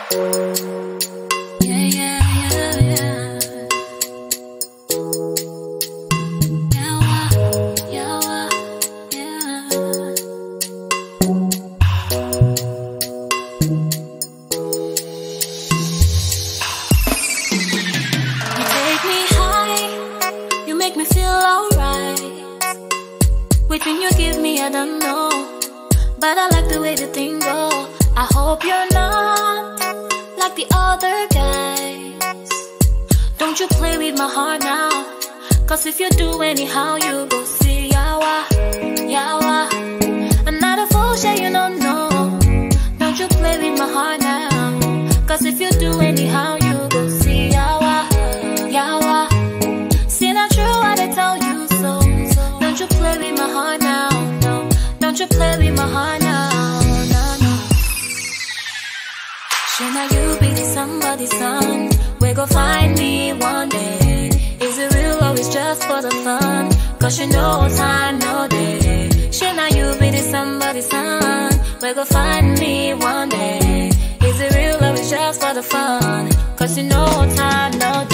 Which you give me, I don't know, but I like the way the thing go. I hope you're not like the other guys. Don't you play with my heart now, cause if you do anyhow, you go see yawa, yawa. I'm not a fool, sure you don't know. Don't you play with my heart now, cause if you do anyhow, you go see yawa, yawa. See not true what I tell you so. Don't you play with my heart now, no. Don't you play with my heart now, no, no. Should not you be somebody's son? We go find me one day. Is it real or it's just for the fun? Cause you know time, no day. Should not you be somebody's son? We go find me one day. Is it real or it's just for the fun? Cause you know time, no day.